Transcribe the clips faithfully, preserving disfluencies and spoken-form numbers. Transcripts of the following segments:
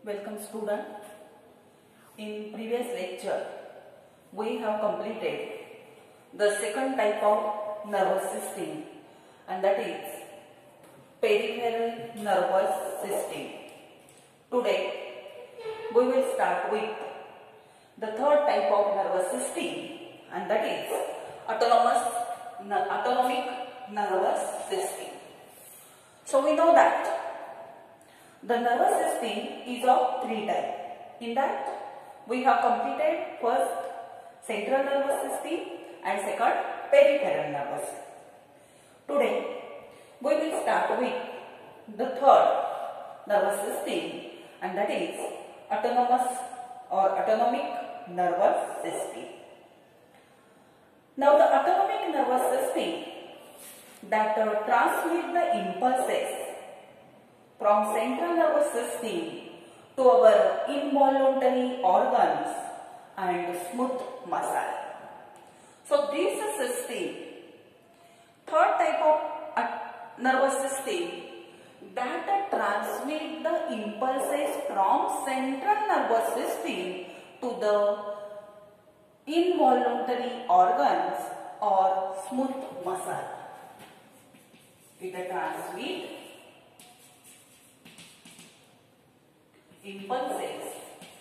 Welcome student. In previous lecture, we have completed the second type of nervous system, and that is peripheral nervous system. Today, we will start with the third type of nervous system, and that is autonomous, autonomic nervous system. So we know that the nervous system is of three types. In that, we have completed first central nervous system and second peripheral nervous system. Today, we will start with the third nervous system, and that is autonomous or autonomic nervous system. Now, the autonomic nervous system that uh, transmit the impulses from central nervous system to our involuntary organs and smooth muscle. So this system, third type of uh, nervous system that uh, transmit the impulses from central nervous system to the involuntary organs or smooth muscle. It uh, transmit impulses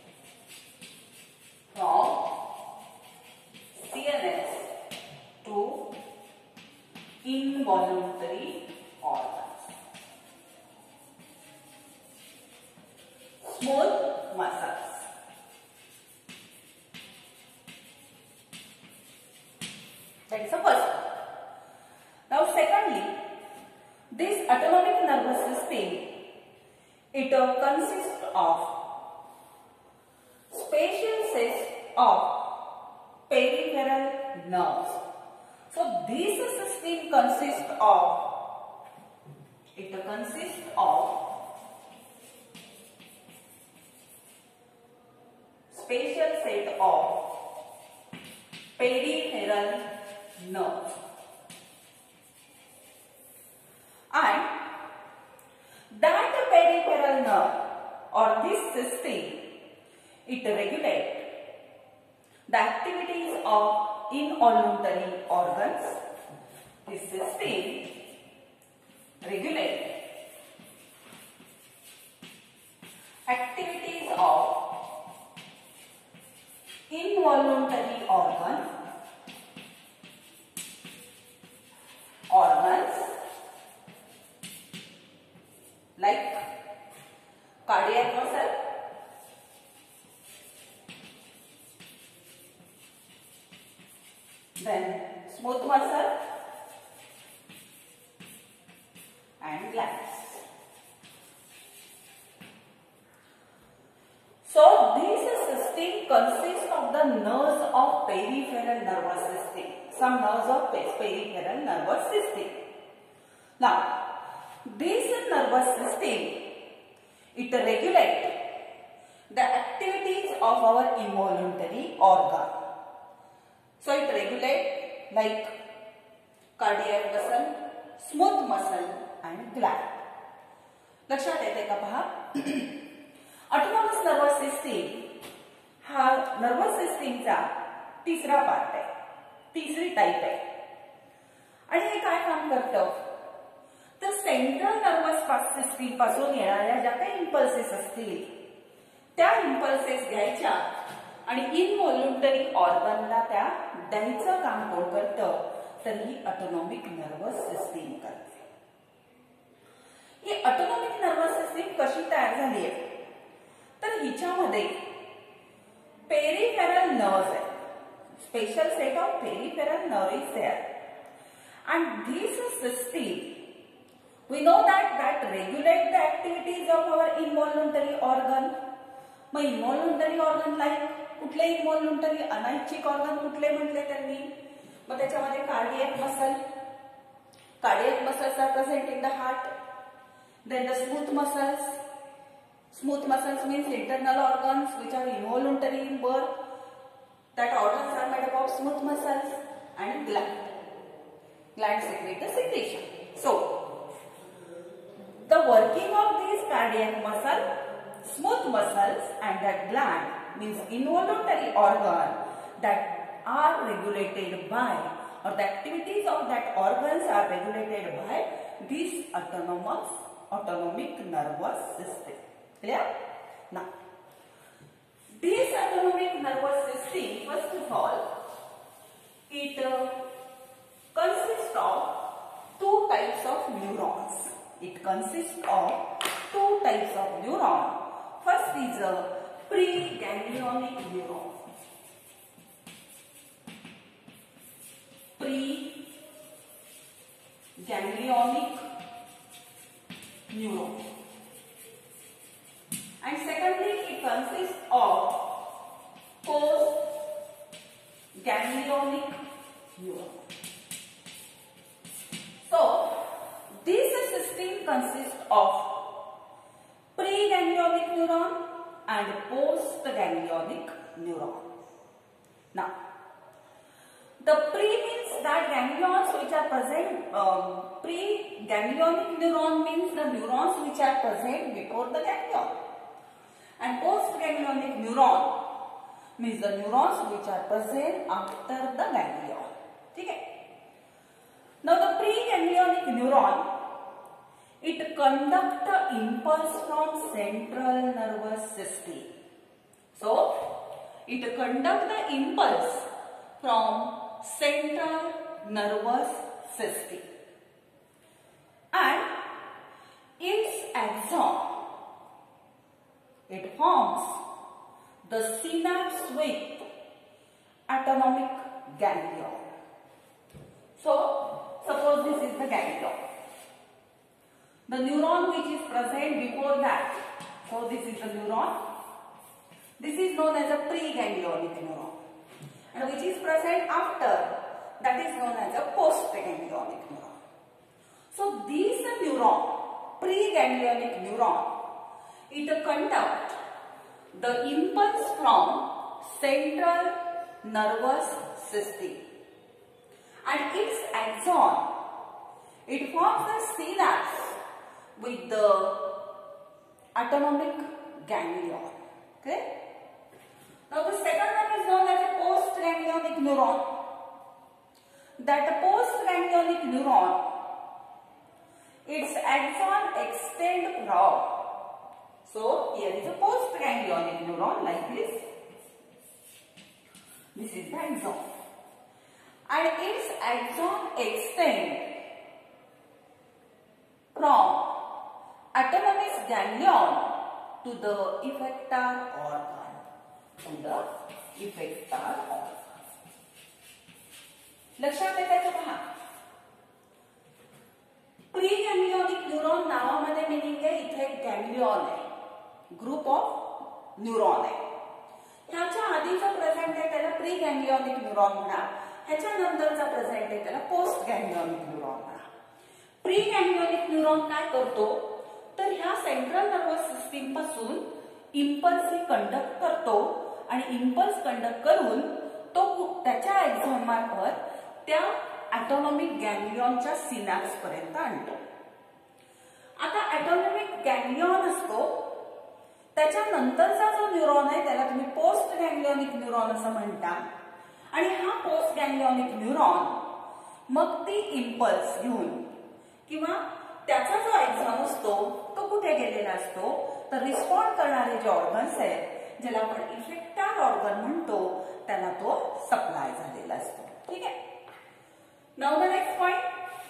from C N S to involuntary organs. Smooth muscles. That is the first one. Now secondly, this autonomic nervous system, it uh, consists of special sets of peripheral nerves. So this system consists of, it consists of special set of peripheral nerves. And that peripheral nerve or this system, it regulates the activities of involuntary organs. This system regulates activities of involuntary organs, organs like cardiac muscle, then smooth muscle and glands. So this system consists of the nerves of peripheral nervous system. Some nerves of peripheral nervous system. Now, this nervous system, it regulates the activities of our involuntary organ. So it regulates like cardiac muscle, smooth muscle and gland. लक्षात येते का पहा? Autonomous nervous system हा nervous सिस्टीमचा तिसरा part आहे, तिसरी type आहे. आणि हे काय काम करतं? तर सेंट्रल नर्वस सिस्टीम पासून येणाऱ्या ज्या काही इम्पल्सेस असतील त्या इम्पल्सेस घ्यायच्या आणि इनव्हॉल्युंटरी ऑर्गनला त्या द्यायचं काम कोण करतं? तर ही ऑटोनॉमिक नर्वस सिस्टीम करते. ही ऑटोनॉमिक नर्वस सिस्टीम कशी तयार झाली आहे? तर हिच्यामध्ये पेरिफेरल नर्व्स आहेत. Special set of peripheral nerve is there and this system, we know that that regulate the activities of our involuntary organ. मग involuntary organ like कुठले involuntary अनैच्छिक organ कुठले म्हटले त्यांनी? मग त्याच्यामध्ये cardiac muscle, cardiac muscles are present in the heart. Then the smooth muscles, smooth muscles means internal organs which are involuntary in birth. That organs are made up of smooth muscles and gland. Gland secrete the secretion. So, the working of these cardiac muscle, smooth smooth muscles and that gland means involuntary organ that are regulated by, or the activities of that organs are regulated by this autonomous autonomic nervous system. Clear? Now, this autonomic nervous system, first of all, it uh, consists of two types of neurons. It consists of two types of neuron. First is a preganglionic neuron. Preganglionic neuron. And secondly, it consists of postganglionic neuron. So, this system consists of preganglionic neuron and postganglionic neuron. Now, the pre means that ganglions which are present, um, preganglionic neuron means the neurons which are present before the ganglion. And postganglionic neuron means the neurons which are present after the ganglion. Okay? Now the preganglionic neuron, it conducts the impulse from central nervous system. So it conducts the impulse from central nervous system. And its axon, it forms the synapse with autonomic ganglion. So, suppose this is the ganglion. The neuron which is present before that. So, this is the neuron. This is known as a preganglionic neuron. And which is present after, that is known as a postganglionic neuron. So, this neuron, preganglionic neuron, it conducts the impulse from central nervous system. And its axon, it forms a synapse with the autonomic ganglion. Okay? Now the second one is known as a postganglionic neuron. That postganglionic neuron, its axon extends from. So here is a postganglionic neuron like this. This is the axon. And its axon extends from autonomous ganglion to the effector organ. To the effector organ. लक्षात येतं का पहा? प्रीगॅंग्लियोनिक neuron नावामध्ये meaning आहे, इथे एक गॅंग्लियॉन आहे, group of neuron आहे. ह्याच्या आधीचा प्रेझेंट आहे त्याला प्रीगॅंग्लियोनिक न्यूरॉन म्हणा, ह्याच्या नंतरचा प्रेझेंट आहे त्याला पोस्ट गॅंग्लियोनिक न्यूरॉन म्हणा. प्रीगॅंग्लियोनिक न्यूरॉन काय करतो तर ह्या सेंट्रल नर्वस सिस्टीम पासून इम्पल्स कंडक्ट करतो आणि इम्पल्स कंडक्ट करून तो त्याच्या एक्झॉन मार्फत त्या ऑटोनॉमिक गॅंग्लियॉनच्या सिनॅप्स पर्यंत आणतो. आता ऑटोनॉमिक गॅंग्लियॉन असतो त्याच्यानंतरचा जो न्यूरॉन आहे त्याला तुम्ही पोस्ट गॅंग्लियोनिक न्यूरॉन असं म्हणता. आणि हा पोस्ट गॅंग्लियोनिक न्यूरॉन मग ती इम्पल्स घेऊन किंवा त्याचा जो एक्झॉन असतो तो कुठे गेलेला असतो तर रिस्पॉन्ड करणारे जे ऑर्गन्स आहेत ज्याला आपण इफेक्टर ऑर्गन म्हणतो त्याला तो सप्लाय झालेला असतो. ठीक आहे. Now the next point,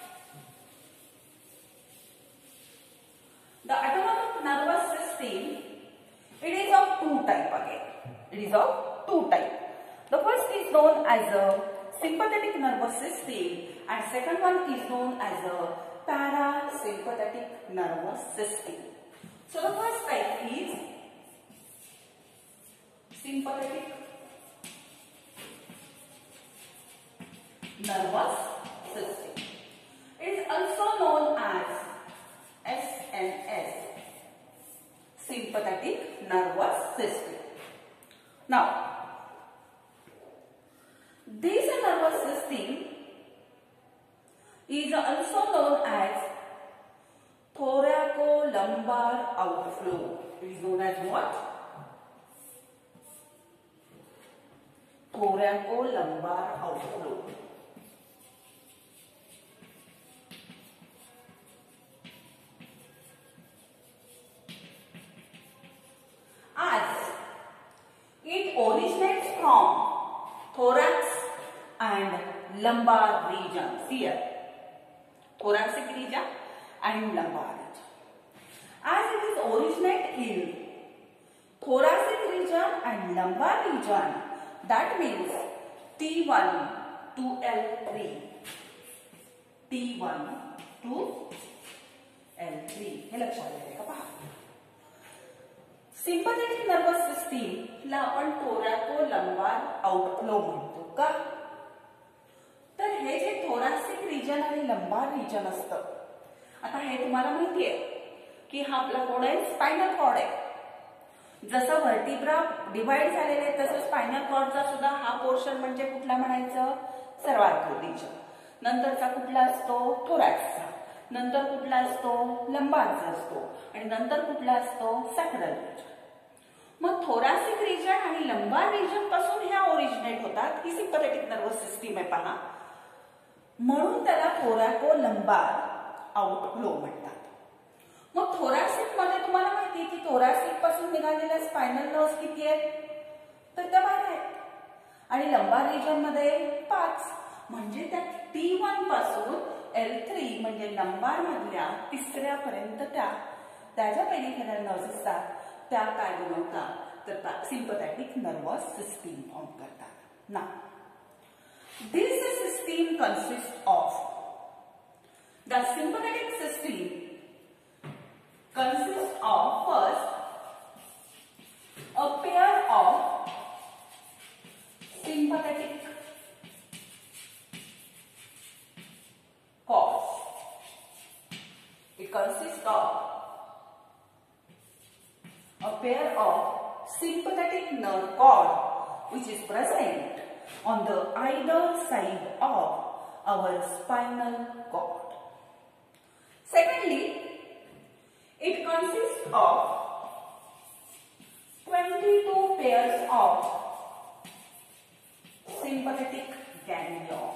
the autonomic nervous system, it is of two type again. It is of two type. The first is known as a sympathetic nervous system and second one is known as a parasympathetic nervous system. So the first type is sympathetic nervous system. It is also known as S N S, sympathetic nervous system. Now, this nervous system is also known as thoracolumbar outflow. It is known as what? Thoracolumbar outflow. As it originates from thorax and lumbar regions here. Thoracic region and lumbar region. As it is originate in thoracic region and lumbar region, that means T one to L three. T one to L three. हे लक्षात घ्यायचं का पहा. Sympathetic nervous system ला आपण थोरॅकोलंबार outflow म्हणतो का? तर हे जे थोरॅसिक रिजन आणि लंबार रिजन असतं, आता हे तुम्हाला माहिती आहे की हा आपला कोड आहे स्पायनल कॉर्ड आहे. जसं व्हर्टिब्रा डिवाइड झालेले आहे तसं स्पायनल कॉर्डचा सुद्धा हा पोर्शन म्हणजे कुठला म्हणायचं? Cervical region. नंतरचा कुठला असतो? थोरॅक्सचा. नंतर कुठला असतो? लंबारचा असतो. आणि नंतर कुठला असतो? Sacral region. मग थोरॅसिक रिजन आणि लंबार रिजन पासून ह्या ओरिजिनेट होतात. ही सिंपॅथेटिक नर्वस सिस्टीम आहे पहा. म्हणून त्याला थोरॅकोलंबार आउटफ्लो म्हणतात. मग थोरॅसिक मध्ये तुम्हाला माहिती आहे की थोरॅसिक पासून निघालेल्या स्पायनल नर्व्स किती आहेत? तर त्या बारा आहेत. आणि लंबार रिजन मध्ये पाच. म्हणजे त्या टी वन पासून एल थ्री म्हणजे लंबार मधल्या तिसऱ्या पर्यंत त्या त्याच्या पेरिफेरल नर्व्स असतात, त्या काय बनवतात? तर सिंपॅथेटिक नर्वस सिस्टीम फॉर्म करतात. ना this system consist of the sympathetic system consists of first a pair of sympathetic cords. It consists of a pair of sympathetic nerve cord which is present on the either side of our spinal cord. Secondly, it consists of twenty-two pairs of sympathetic ganglion.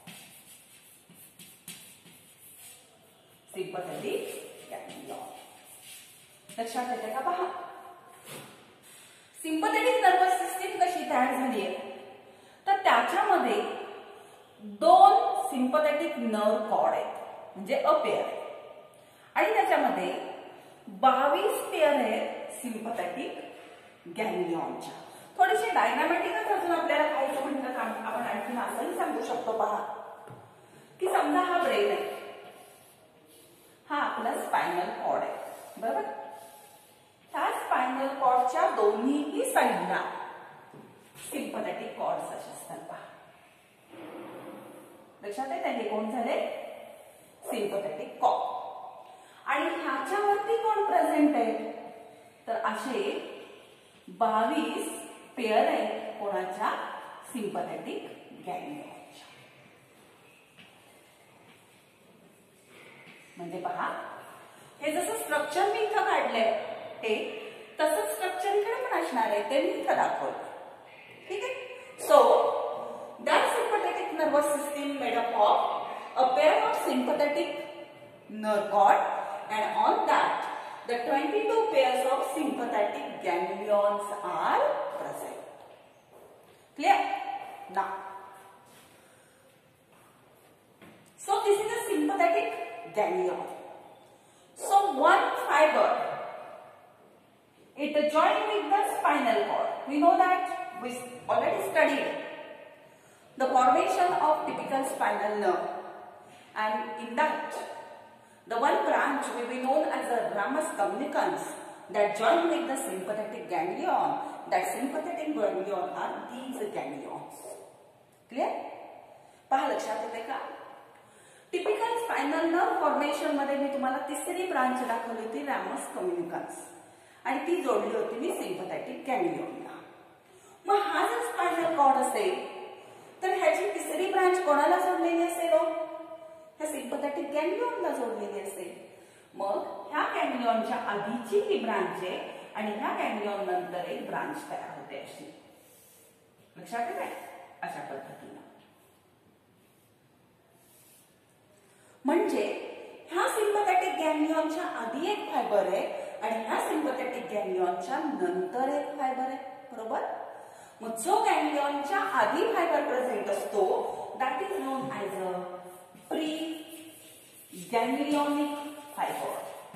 Sympathetic ganglion. लक्षात येते का पहा. Sympathetic nervous system कशी तयार झाली आहे? तर त्याच्यामध्ये दोन सिंपॅथेटिक नर्व कॉर्ड आहेत, म्हणजे अ पेअर आहे. आणि त्याच्यामध्ये बावीस पेअर आहेत सिंपॅथेटिक गॅंग्लियॉनच्या. थोडीशी डायनामॅटिकच अजून आपल्याला पाहायचं म्हणतं का आपण आणखी असंही सांगू शकतो पहा की समजा हा ब्रेन आहे, हा आपला स्पायनल कॉर्ड आहे, बरोबर. ह्या स्पायनल कॉर्डच्या दोन्हीही साईडला सिंपॅथेटिक कॉर्ड्स असे असतात पहा. लक्षात येते हे कोण झाले? Sympathetic cord. आणि ह्याच्यावरती कोण प्रेझेंट आहे? तर असे बावीस पेअर आहेत कोणाच्या? सिंपॅथेटिक गॅंग्लियॉनच्या. म्हणजे पहा, हे जसं स्ट्रक्चर मी इथं काढलंय हे तसंच स्ट्रक्चर इकडे पण असणार आहे, ते मी इथं दाखवलं. ठीक आहे. So that sympathetic nervous system made up of a pair of sympathetic nerve cord, and on that the twenty-two pairs of sympathetic ganglions are present. Clear? Now, so this is a sympathetic ganglion. So one fiber, it joined with the spinal cord. We know that we already studied the formation of typical spinal nerve, and in that the one branch will be known as the ramus communicans that join with the sympathetic ganglion. That sympathetic ganglion are these ganglions. Clear? पहा लक्षात येते का? Typical spinal nerve formation मध्ये मी तुम्हाला तिसरी branch दाखवली होती रॅमस कम्युनिकन्स, आणि ती जोडली होती मी सिंपॅथेटिक गॅंग्लियनला. मग हा जर स्पायनल कॉर्ड असेल तर ह्याची तिसरी ब्रांच कोणाला जोडलेली असेल? ह्या सिंपॅथेटिक गॅंग्लियनला जोडलेली असेल. मग ह्या गॅंग्लियनच्या आधीची ही ब्रांच आहे आणि ह्या गॅंग्लियॉन नंतर एक ब्रांच तयार होते अशी. लक्षात येते अशा पद्धतीने. म्हणजे ह्या सिम्पथेटिक गॅंग्लियॉनच्या आधी एक फायबर आहे आणि ह्या सिम्पथेटिक गॅंग्लियॉनच्या नंतर एक फायबर आहे. बरोबर. मग जो गॅंग्लियॉनच्या आधी फायबर प्रेझेंट असतो that is known as a pre ganglionic fibre.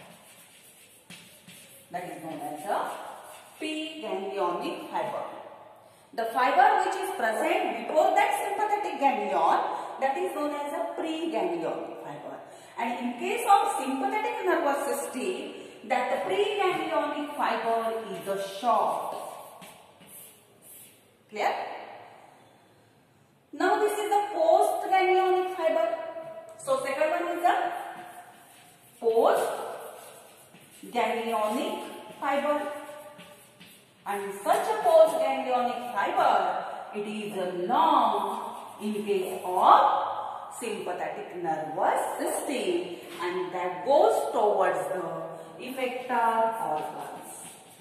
That is known as a pre-ganglionic fiber. The fiber which is present before that sympathetic ganglion, that is known as a pre-ganglionic fiber. And in case of sympathetic nervous system, that the pre-ganglionic fiber is a short. Clear? Now this is the post-ganglionic fiber. So second one is the post ganglionic fiber, and such a post-ganglionic fiber, it is long in case of sympathetic nervous system, and that goes towards the effector organs.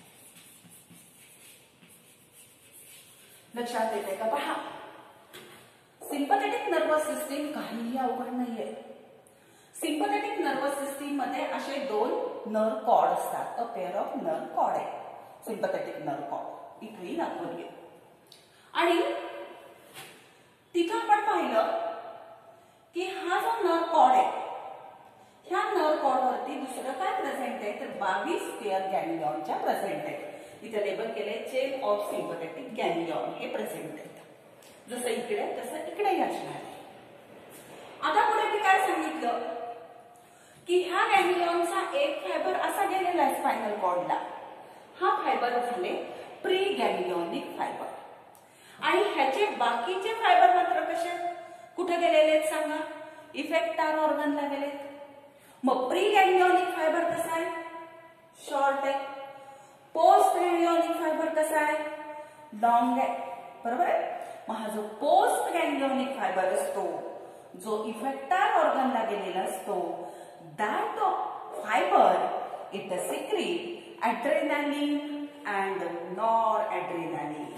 लक्षात येते का? पहा, sympathetic nervous system काहीही अवघड नाहीये. Sympathetic nervous system मध्ये असे दोन नर्व कॉर्ड असतात. A pair of nerve cord आहे सिम्पथेटिक नर्व कॉर्ड. इथेही दाखवली आणि तिथं आपण पाहिलं की हा जो नर्व कॉर्ड आहे ह्या नर्व कॉर्ड वरती दुसरं काय प्रेझेंट आहे तर बावीस पेअर गॅंग्लियॉनच्या प्रेझेंट आहे. इथे लेबल केले चेन ऑफ सिम्पथेटिक गॅंग्लियॉन हे प्रेझेंट आहे. जसं इकडे तसं इकडेही असणार आहे. आता पुढे मी काय सांगितलं की ह्या गॅंग्लियॉनचा एक फायबर असा गेलेला आहे स्पायनल कॉर्डला. हा फायबर झाले प्री गॅंग्लियॉनिक फायबर. आणि ह्याचे बाकीचे फायबर मात्र कसे कुठे गेलेले आहेत सांगा? इफेक्टर ऑर्गनला गेलेत. मग प्री गॅंग्लियॉनिक फायबर कसा आहे? शॉर्ट आहे. पोस्ट गॅंग्लियॉनिक फायबर कसा आहे? लॉंग आहे. बरोबर आहे. मग हा जो पोस्ट गॅंग्लियॉनिक फायबर असतो जो इफेक्टर ऑर्गनला गेलेला असतो that fiber it secrete adrenaline and noradrenaline.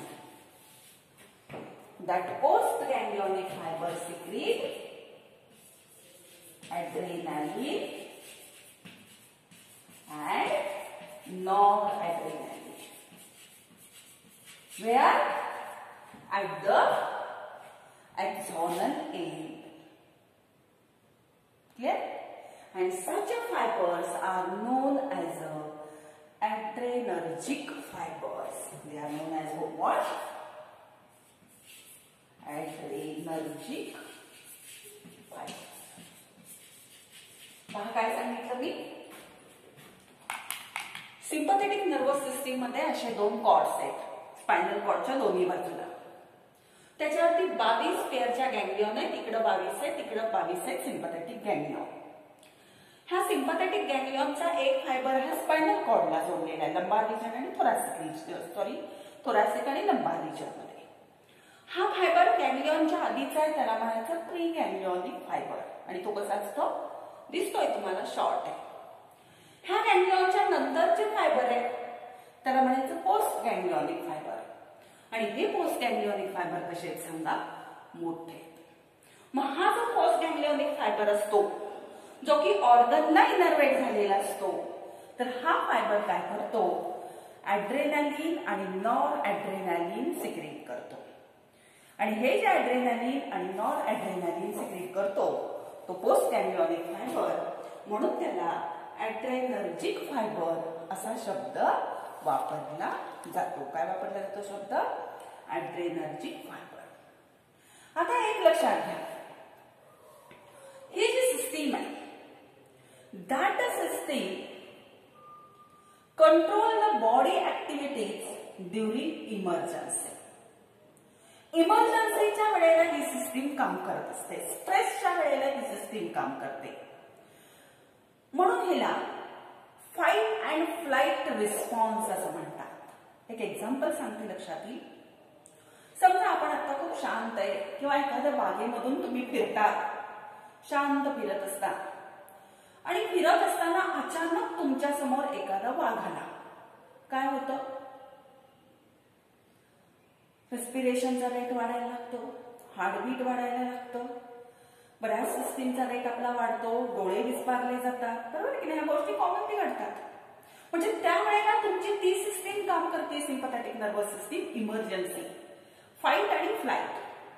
That postganglionic fiber secrete adrenaline and noradrenaline. Where? At the axonal end. Clear? And such fibers are known as a adrenergic fibers. They are known as what? Adrenergic fibers. पहा काय सांगितलं मी? Sympathetic nervous system मध्ये असे दोन chords आहेत spinal कॉर्डच्या दोन्ही बाजूला. त्याच्यावरती बावीस पेअरच्या गॅंग्लियॉन आहेत. इकडे बावीस आहे तिकडे बावीस आहे सिम्पथेटिक गॅंग्लियॉन. ह्या सिम्पथेटिक गॅंग्लियॉनचा एक फायबर हा स्पायनल कॉर्डला जोडलेला आहे लंबार रिजन आणि थोरॅसिक रिजन सॉरी थोरॅसिक आणि लंबार रिजन मध्ये. हा फायबर गॅंग्लियॉनच्या आधीचा आहे त्याला म्हणायचं प्री गॅंग्लियॉनिक फायबर. आणि तो कसा असतो दिसतोय तुम्हाला शॉर्ट आहे. ह्या गॅंग्लियॉनच्या नंतरचे फायबर आहे त्याला म्हणायचं पोस्ट गॅंग्लियॉनिक फायबर. आणि हे पोस्ट गॅंग्लियॉनिक फायबर कसे आहेत सांगा? मोठे आहेत. मग हा जो पोस्ट गॅंग्लियॉनिक फायबर असतो जो की ऑर्गनला इनर्वेट झालेला असतो तर हा फायबर काय करतो? ॲड्रेनालिन आणि नॉर ॲड्रेनालिन सिक्रेट करतो. आणि हे जे ॲड्रेनालिन आणि नॉर ॲड्रेनालिन सिक्रेट करतो तो पोस्ट गॅंग्लियॉनिक फायबर म्हणून त्याला ॲड्रेनर्जिक फायबर असा शब्द वापरला जातो. काय वापरला जातो शब्द? Adrenergic fibre. आता एक लक्षात घ्या, ही जी सिस्टीम आहे that system control the body activities during emergency. इमर्जन्सीच्या वेळेला ही सिस्टीम काम करत असते. स्ट्रेसच्या वेळेला ही सिस्टीम काम करते. म्हणून हिला फाईट अँड फ्लाइट रिस्पॉन्स असं म्हणतात. एक एक्झाम्पल सांगते लक्षात येईल. समजा आपण आता खूप शांत आहे किंवा एखाद्या बागेमधून तुम्ही फिरता शांत फिरत असता आणि फिरत असताना अचानक तुमच्या समोर एखादा वाघ आला. काय होतं? रेस्पिरेशनचा रेट वाढायला लागतो, हार्टबीट वाढायला लागतं, बऱ्याच सिस्टीमचा रेट आपला वाढतो, डोळे विस्पारले जातात, बरोबर की नाही? ह्या गोष्टी कॉमनली घडतात. म्हणजे त्यावेळेला तुमची ती सिस्टीम काम करते, sympathetic nervous system, emergency, fight आणि फ्लाईट.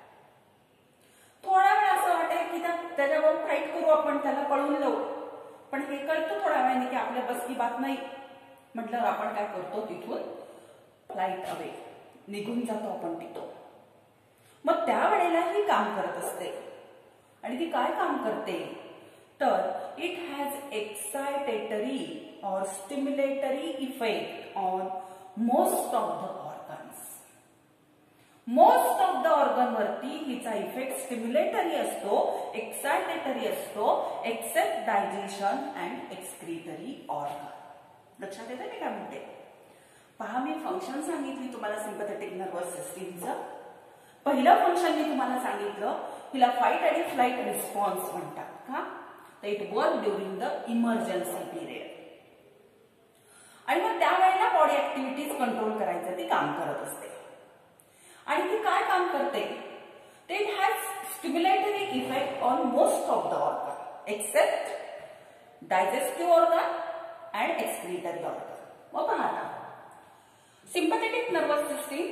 थोडा वेळ असं वाटेल की त्याच्यावर फाईट करू आपण, त्याला पळून लावू, पण हे कळतं थोड्या वेळाने की आपल्या बस की बात नाही, म्हटलं आपण काय करतो, तिथून फ्लाईट अवे, निघून जातो आपण तिथं. मग त्यावेळेला ही काम करत असते. आणि ती काय काम करते तर इट हॅज एक्साइटेटरी और stimulatory effect on most of the organs. Most of the organ वरती हिचा इफेक्ट स्टिम्युलेटरी असतो, एक्साइटेटरी असतो, except digestion and excretory organ. लक्षात येतं मी काय म्हणते? पहा, मी फंक्शन सांगितली तुम्हाला सिंपॅथेटिक नर्वस सिस्टीमचं. पहिलं फंक्शन मी तुम्हाला सांगितलं, हिला फाईट आणि फ्लाईट रिस्पॉन्स म्हणतात. का? तर it work during the emergency period. आणि मग त्यावेळेला बॉडी ऍक्टिव्हिटीज कंट्रोल करायचं ती काम करत असते. आणि ती काय काम करते? ते it has stimulatory effect on most of the organ except digestive organ and excretory organ. मग पहा आता, सिंपॅथेटिक नर्वस सिस्टीम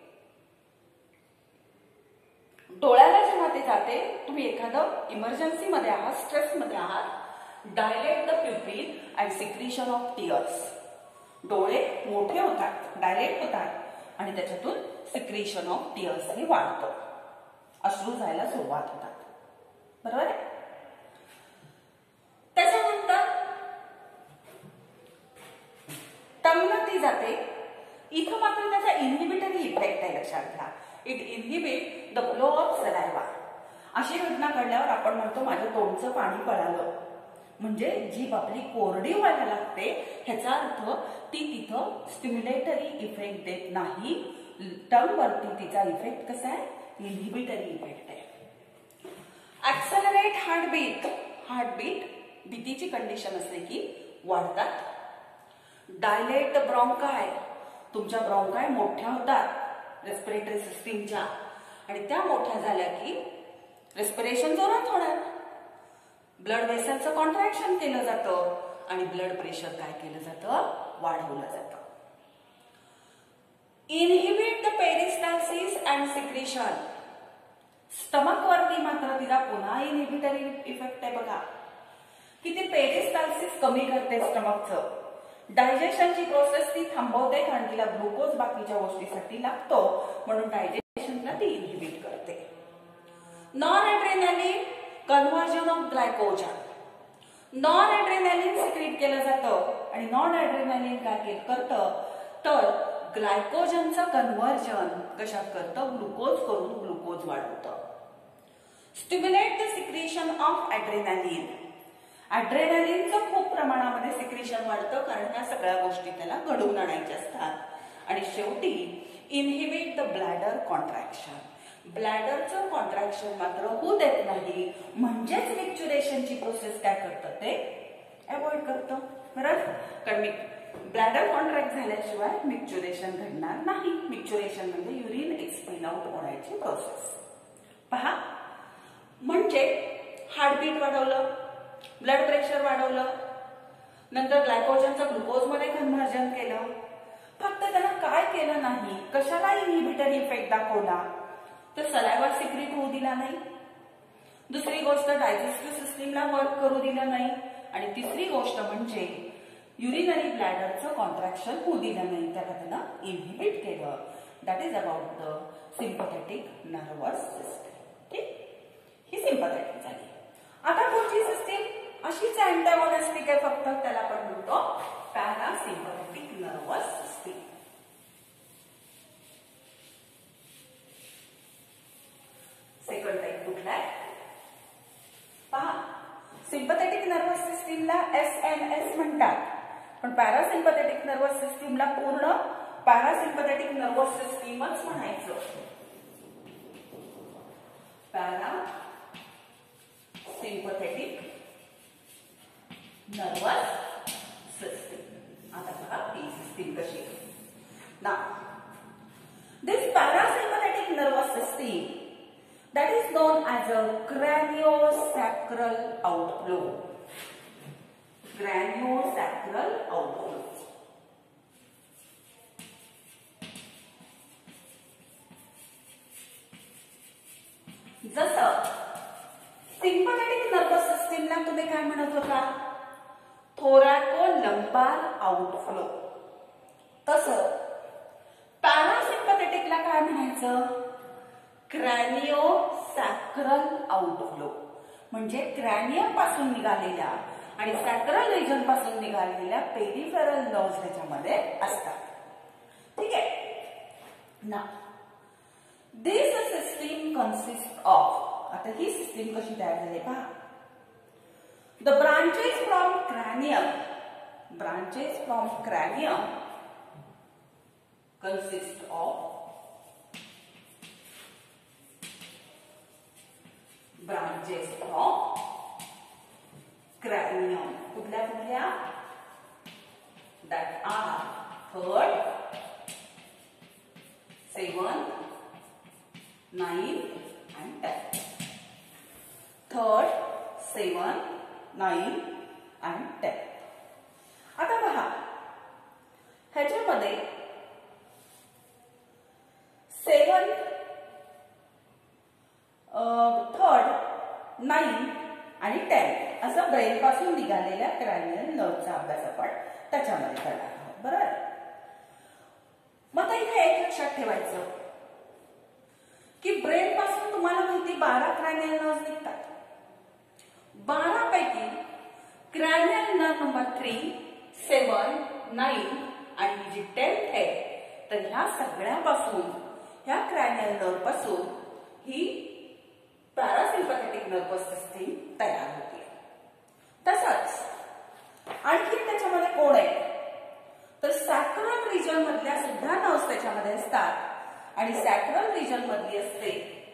डोळ्याला जेव्हा ते जाते, तुम्ही एखादं इमर्जन्सी मध्ये आहात, स्ट्रेस मध्ये आहात, dilate the pupil and secretion of tears. डोळे मोठे होतात, डायलेट होतात आणि त्याच्यातून सिक्रीशन ऑफ टीयर्स हे वाढतं, अश्रू जायला सुरुवात होतात. बरोबर आहे? त्याच्यानंतर टंगला ती जाते. इथं मात्र त्याचा इनहिबिटरी इफेक्ट आहे, लक्षात घ्या. It inhibit the flow of saliva. अशी घटना घडल्यावर आपण म्हणतो माझ्या तोंडचं पाणी पळालं, म्हणजे जीभ आपली कोरडी व्हायला लागते. ह्याचा अर्थ ती तिथं स्टिम्युलेटरी इफेक्ट देत नाही. टंग वरती तिचा इफेक्ट कसा आहे? इनहिबिटरी इफेक्ट आहे. Accelerate heartbeat. हार्टबीट भीतीची कंडिशन असते की वाढतात. Dilate bronchi. तुमच्या ब्रॉन्काय मोठ्या होतात रेस्पिरेटरी सिस्टीमच्या, आणि त्या मोठ्या झाल्या की रेस्पिरेशन जोरात होणार, ब्लड वेसलचं कॉन्ट्रॅक्शन केलं जातं आणि ब्लड प्रेशर काय केलं जातं? वाढवलं जातं. Inhibit the peristalsis and secretion. Stomach वरती मात्र तिला पुन्हा इनहिबिटरी इफेक्ट आहे बघा, की ती पेरिस्टाल्सिस कमी करते स्टमकचं. डायजेशनची प्रोसेस ती थांबवते, कारण तिला ग्लुकोज बाकीच्या गोष्टीसाठी लागतो, म्हणून डायजेशनला ती इनहिबिट करते. Non adrenaline conversion of glycogen. Non adrenaline secrete केलं जातं आणि नॉन एड्रेनालिन काय करतं तर ग्लायकोजनचं कन्व्हर्जन कशात करतं? ग्लुकोज करून ग्लुकोज वाढवतं. Stimulate the secretion of adrenaline. ॲड्रेनालिनचं खूप प्रमाणामध्ये सिक्रीशन वाढतं, कारण ह्या सगळ्या गोष्टी त्याला घडवून आणायच्या असतात. आणि शेवटी इनहिबिट द ब्लॅडर कॉन्ट्रॅक्शन. ब्लॅडरचं कॉन्ट्रॅक्शन मात्र होऊ देत नाही, म्हणजेच मिक्च्युरेशनची प्रोसेस काय करतं? ते अवॉइड करतं. बरोबर? कारण ब्लॅडर कॉन्ट्रॅक्ट झाल्याशिवाय मिक्च्युरेशन घडणार नाही. मिक्च्युरेशन म्हणजे युरिन एक्सपेल आउट होण्याची प्रोसेस. पहा, म्हणजे हार्टबीट वाढवलं, ब्लड प्रेशर वाढवलं, नंतर ग्लायकोजनचं ग्लुकोजमध्ये कन्व्हर्जन केलं. फक्त त्याला काय केलं नाही, कशाला इनहिबिटरी इफेक्ट दाखवला तर सलायवा सिक्रीट होऊ दिला नाही. दुसरी गोष्ट डायजेस्टिव्ह सिस्टीमला वर्क करू दिलं नाही. आणि तिसरी गोष्ट म्हणजे युरिनरी ब्लॅडरचं कॉन्ट्रॅक्शन होऊ दिलं नाही, त्याला त्याला इनहिबिट केलं. That is about the sympathetic nervous system. ठीक, ही सिंपॅथेटिक झाली. आता पुढची सिस्टीम अशीच अँटागॉनिस्टिक आहे, फक्त त्याला आपण म्हणतो parasympathetic nervous system. Second type कुठला आहे? पहा, सिंपॅथेटिक नर्वस सिस्टीमला एस एन एस म्हणतात, पण पॅरासिम्पॅथेटिक नर्वस सिस्टीमला पूर्ण पॅरासिम्पॅथेटिक नर्वस सिस्टीमच म्हणायचं. Para sympathetic nervous system. आता बघा ही सिस्टीम कशी आहे. Now, this parasympathetic nervous system that is known as a craniosacral outflow. Craniosacral outflow. जसं सिम्पॅथेटिक नर्वस सिस्टीमला तुम्ही काय म्हणत होता, थोरॅको लंबार आउटफ्लो, तसं पॅरासिम्पॅथेटिकला काय म्हणायचं, क्रॅनिओसॅक्रल आउटफ्लो. म्हणजे क्रॅनियम पासून निघालेल्या आणि सॅक्रल रिजन पासून निघालेल्या पेरिफेरल नर्व्स त्याच्यामध्ये असतात. ठीक आहे ना. दिस सिस्टीम कन्सिस्ट ऑफ, आता ही सिस्टीम कशी तयार झाली पहा. The branches from cranium, branches from cranium consist of branches from cranium. कुठल्या कुठल्या, that are third, seven, nine and ten. Third, seven, nine and ten. आता पहा ह्याच्यामध्ये सेवन, थर्ड, नाइन आणि टेन असं ब्रेन पासून निघालेल्या क्रॅनियल नर्वचा अभ्यास आपण त्याच्यामध्ये करणार आहोत. बरोबर. मग इथे एक लक्षात ठेवायचं की ब्रेन पासून तुम्हाला माहिती बारा क्रॅनियल नर्व्स निघतात. बारा पैकी cranial nerve number three, seven, nine आणि जी टेन्थ आहे, तर ह्या सगळ्यापासून, ह्या क्रॅनियल नर्व पासून ही पॅरासिम्पॅथेटिक नर्वस सिस्टीम तयार होते. तसंच आणखी त्याच्यामध्ये कोण आहे, तर सॅक्रल रिजन मधल्या सुद्धा नर्व्स त्याच्यामध्ये असतात आणि सॅक्रल रिजन मधली असते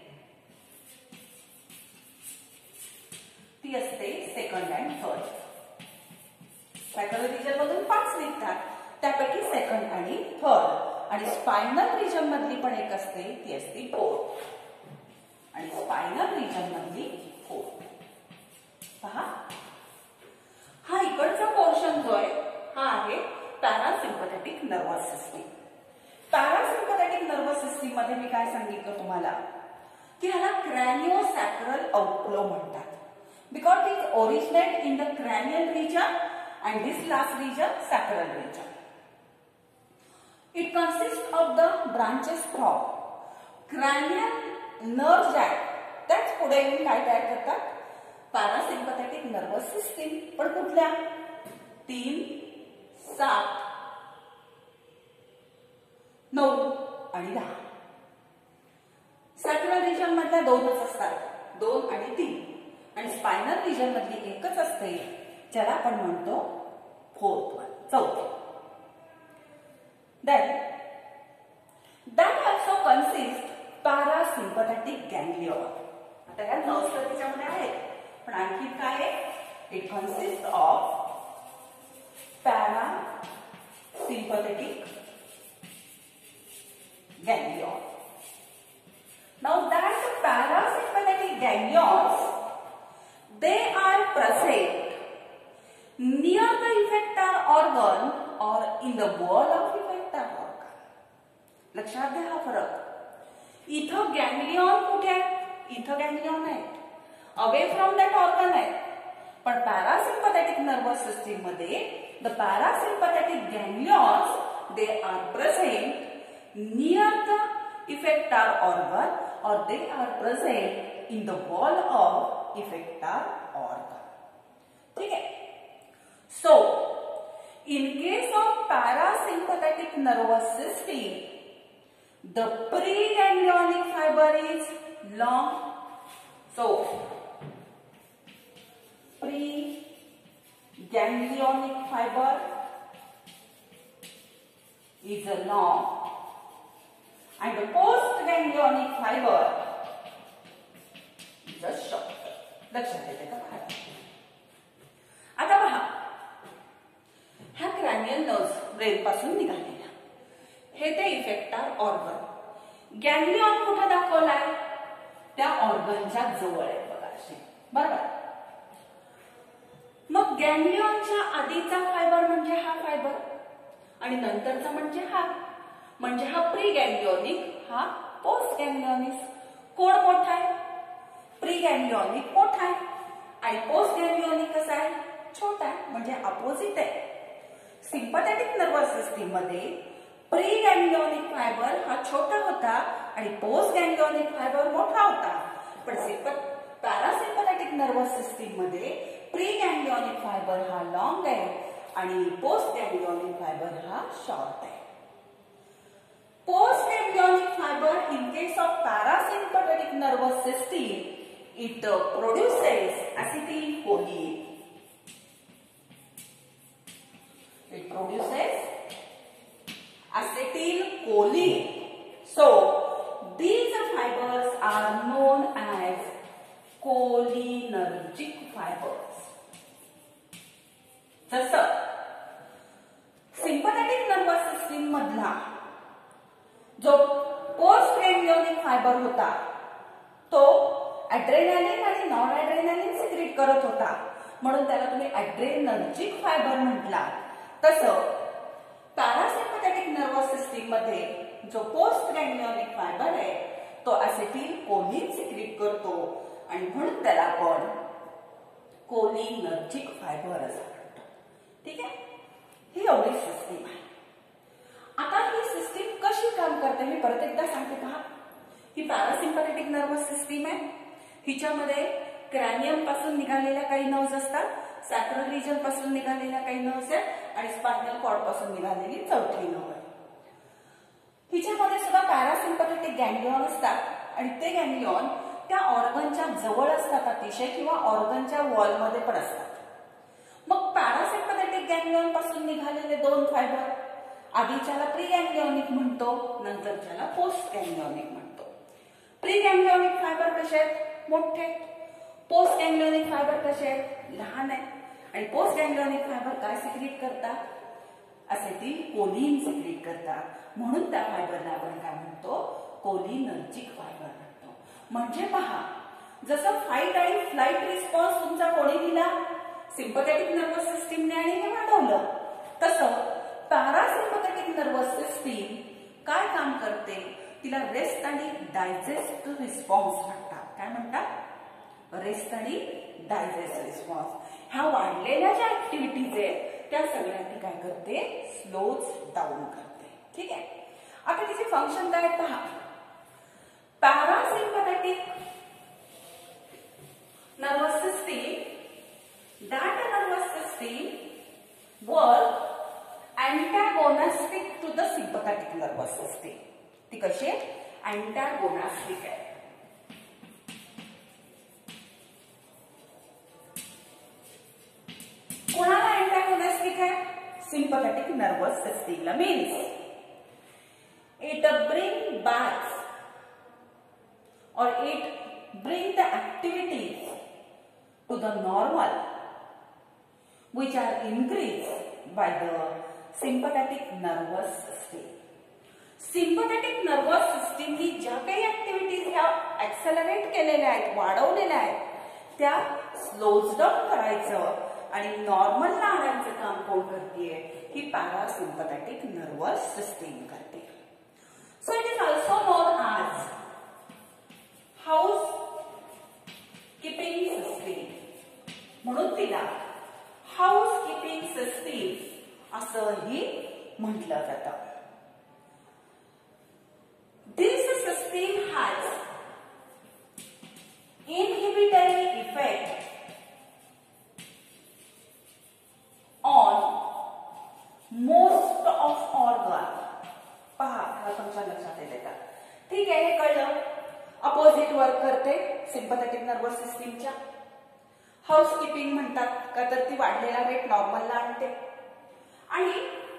ती असते second and third. Sacral region मधून पाच निघतात, त्यापैकी सेकंड आणि थर्ड. आणि स्पायनल रिजन मधली पण एक असते, ती असते फोर्थ. आणि स्पायनल रिजन मधली फोर्थ. पहा हा इकडचा पोर्शन जो आहे हा आहे parasympathetic nervous system. Parasympathetic nervous system मध्ये मी काय सांगितलं तुम्हाला की ह्याला क्रॅनिओसॅक्रल आउटफ्लो म्हणतात. Because it originate in the cranial region and this last region sacral region. It consist of the branches from cranial nerve jack. त्याच पुढे येऊन काय तयार करतात, पॅरासिम्पॅथेटिक नर्वस सिस्टीम. पण कुठल्या, तीन, सात, नऊ आणि दहा. सॅक्रल रिजन मधल्या दोनच असतात, दोन आणि तीन. आणि स्पायनल रिजन मधली एकच असते, ज्याला आपण म्हणतो फोर्थ वन, चौथे. Then that also consist parasympathetic ganglion. आता ह्या नर्व्स त्याच्यामध्ये आहेत, पण आणखी काय आहे, it consist of parasympathetic ganglion. Now that parasympathetic ganglions, they are present near the effector organ or in the wall of effector organ. लक्षात घ्या हा फरक. इथं गॅंग्लियॉन कुठे आहे, इथं गॅंग्लियॉन आहे, अवे फ्रॉम दॅट ऑर्गन आहे. पण पॅरासिम्पॅथेटिक नर्वस सिस्टीम मध्ये the parasympathetic ganglions they are present near the effector organ or they are present in the wall of effector organ. ठीक है. So in case of parasympathetic nervous system, the preganglionic fiber is long. So preganglionic fiber is a long and the postganglionic fiber is a short. लक्षात येते का? आता पहा ह्या cranial nerves brain पासून निघालेला. हे ते इफेक्टर ऑर्गन. गॅंग्लियॉन कुठे दाखवलाय? त्या ऑर्गनच्या जवळ आहे बघा असे, बरोबर. मग गॅंग्लियॉनच्या आधीचा फायबर म्हणजे हा फायबर आणि नंतरचा म्हणजे हा, म्हणजे हा प्री गॅंग्लियोनिक, हा पोस्ट गॅंग्लियोनिक. कोण मोठा आहे? प्री गॅंग्लियोनिक मोठा आहे आणि पोस्ट गॅंग्लियोनिक कसा आहे? छोटा आहे, म्हणजे अपोजिट आहे. सिंपॅथेटिक नर्वस सिस्टीम मध्ये प्री गॅंग्लियोनिक फायबर हा छोटा होता आणि पोस्ट गॅंग्लियोनिक फायबर मोठा होता. पण पॅरासिम्पॅथेटिक नर्वस सिस्टीम मध्ये प्री गॅंग्लियोनिक फायबर हा लॉंग आहे आणि पोस्ट गॅंग्लियोनिक फायबर हा शॉर्ट आहे. Post ganglionic fibre in case of parasympathetic nervous system, it uh, produces acetylcholine. It produces acetylcholine. So these fibers are known as cholinergic fibers. जसं sympathetic nervous system मधला जो post ganglionic fibre होता तो adrenaline आणि non adrenaline secret करत होता, म्हणून त्याला तुम्ही ॲड्रेनर्जिक फायबर म्हटला. तसं पॅरासिम्पॅथेटिक नर्वस सिस्टीम मध्ये जो पोस्ट गॅंग्लियोनिक फायबर आहे तो ॲसिटिलकोलिन सिक्रेट करतो आणि म्हणून त्याला आपण कोलिनर्जिक फायबर असं म्हणतो. ठीक आहे, ही एवढी सिस्टीम आहे. आता ही सिस्टीम कशी काम करते मी परत एकदा सांगते पहा. ही पॅरासिम्पॅथेटिक नर्वस सिस्टीम आहे. हिच्यामध्ये क्रॅनियम पासून निघालेल्या काही नर्व्स असतात, सॅक्रल रिजन पासून निघालेल्या काही नर्व्स आहेत आणि स्पायनल कॉर्ड पासून निघालेली चौथी नर्व आहे. हिच्यामध्ये सुद्धा पॅरासिम्पॅथेटिक गॅंग्लियॉन असतात आणि ते गॅंग्लियॉन त्या ऑर्गनच्या जवळ असतात अतिशय किंवा ऑर्गनच्या वॉलमध्ये पण असतात. मग पॅरासिम्पॅथेटिक गॅंग्लियॉन पासून निघालेले दोन फायबर, आधीच्याला प्री गॅंग्लियोनिक म्हणतो, नंतरच्याला पोस्ट गॅंग्लियोनिक म्हणतो. प्री गॅंग्लियोनिक फायबर कसे आहेत? मोठे. पोस्ट गॅंग्लियोनिक फायबर कसे आहेत? लहान आहेत. आणि पोस्ट गॅंग्लियोनिक फायबर काय सिक्रेट करतात? ॲसिटिलकोलिन सिक्रेट करतात, म्हणून त्या फायबरला आपण काय म्हणतो? कोलिनर्जिक फायबर म्हणतो. म्हणजे पहा, जसं फाईट आणि फ्लाईट रिस्पॉन्स तुमचा कोणी दिला? सिंपॅथेटिक नर्वस सिस्टीमने आणि हे वाढवलं. तसं पॅरासिम्पॅथेटिक नर्वस सिस्टीम काय काम करते? तिला रेस्ट आणि डायजेस्ट रिस्पॉन्स म्हणतात. काय म्हणतात? रेस्ट आणि डायजेस्ट रिस्पॉन्स. ह्या वाढलेल्या ज्या ऍक्टिव्हिटीज आहेत त्या सगळ्या ती काय करते? स्लोज डाऊन करते. ठीक आहे, आता तिचे फंक्शन काय पहा. Parasympathetic nervous system, that nervous system work antagonistic to the sympathetic nervous system. ती कशी आहे? अँटॅगोनिस्टिक आहे. कोणाला अँटॅगोनिस्टिक आहे? सिंपॅथेटिक नर्वस सिस्टीमला. Means it bring back or it bring the activities to the normal which are increased by the sympathetic nervous system. Sympathetic nervous सिस्टीमनी ज्या काही ऍक्टिव्हिटीज ह्या ऍक्सेलरेट केलेल्या आहेत, वाढवलेल्या आहेत, त्या स्लोज डाऊन करायचं आणि नॉर्मलला आणायचं काम कोण करते? ही पॅरासिम्पॅथेटिक नर्वस सिस्टीम करते. So it is also known as housekeeping system. म्हणून तिला हाऊस कीपिंग सिस्टीम असंही म्हटलं जातं. This system has inhibitory effect on most of organ. पहा, हा तुमच्या लक्षात येते का? ठीक आहे, हे कळलं. अपोजिट वर्क करते सिंपॅथेटिक नर्वस सिस्टीमच्या. हाऊसकीपिंग म्हणतात का तर ती वाढलेला रेट नॉर्मलला आणते आणि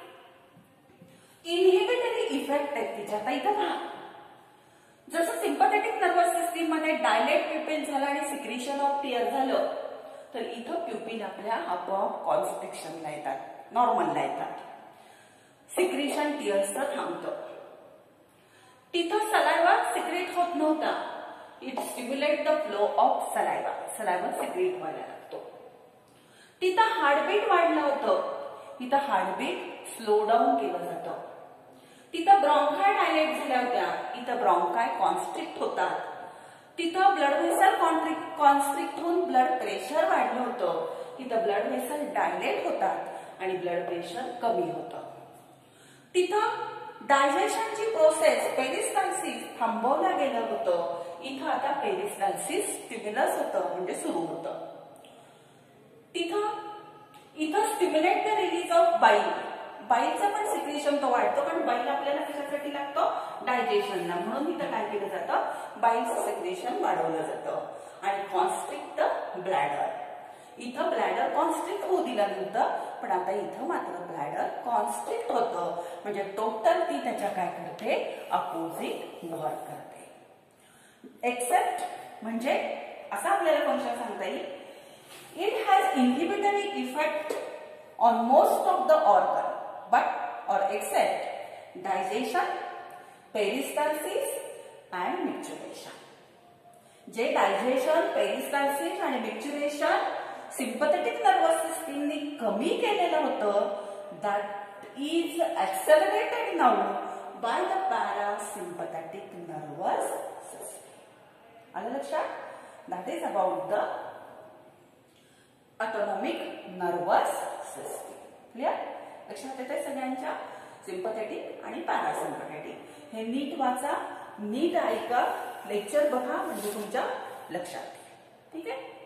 इनहिबिटरी इफेक्ट आहे तिच्यात. इथं पहा, जसं सिंपॅथेटिक नर्वस सिस्टीम मध्ये डायलेट प्युपिल झालं आणि सिक्रेशन ऑफ टीयर झालं तर इथं प्युपिल आपल्या आपोआप कॉन्स्ट्रिक्शनला येतात, नॉर्मलला येतात. सिक्रेशन टीयर्सचं थांबतं. तिथं सलायवा सिक्रेट होत नव्हता. It stimulate the flow of saliva. Saliva secrete व्हायला लागतो. तिथं हार्टबीट वाढलं होतं. तिथं हार्टबीट स्लो डाऊन केलं जातं. तिथं ब्रॉन्काय डायलेट झाल्या होत्या. इथं ब्रॉन्काय कॉन्स्ट्रिक्ट होतात. तिथं ब्लड व्हेसल कॉन्स्ट्रिक्ट होऊन ब्लड प्रेशर वाढलं होतं. तिथं ब्लड व्हेसल डायलेट होतात आणि ब्लड प्रेशर कमी होतं. तिथं डायजेशनची प्रोसेस पेरिस्टाल्सिस थांबवलं गेलं होतं. इथं आता पेरिस्टाल्सिस स्टिम्युलस होतं म्हणजे सुरू होतं. तिथं इथं स्टिम्युलेट द रिलीज ऑफ बाईल. बाईलचं पण सिक्रेशन तो वाढतो कारण बाईल आपल्याला कशासाठी लागतो? डायजेशनला. म्हणून इथं काय केलं जातं? बाईलचं सिक्रेशन वाढवलं जातं. आणि कॉन्स्ट्रिक्ट द ब्लॅडर. इथं ब्लॅडर कॉन्स्ट्रिक्ट होऊ दिल्यानंतर पण आता इथं मात्र ब्लॅडर कॉन्स्ट्रिक्ट होतं म्हणजे टोटल ती त्याच्या काय करते? अपोजिट वर्क करते. एक्सेप्ट म्हणजे असं आपल्याला फंक्शन सांगता येईल. It has inhibitory effect on most of the organ but or except digestion, peristalsis and micturition. जे डायजेशन, पेरिस्टाल्सिस आणि मिक्चुरेशन सिम्पथेटिक नर्वस सिस्टीमने कमी केलेलं होतं that is accelerated now by the parasympathetic nervous system. आलं लक्षात? That is about the autonomic nervous system. Clear? लक्षात येते सगळ्यांच्या? सिम्पथेटिक आणि पॅरासिम्पथेटिक. हे नीट वाचा, नीट ऐका, लेक्चर बघा म्हणजे तुमच्या लक्षात येईल. ठीक आहे?